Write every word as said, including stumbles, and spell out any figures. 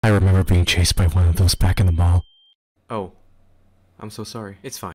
I remember being chased by one of those back in the mall. Oh, I'm so sorry. It's fine.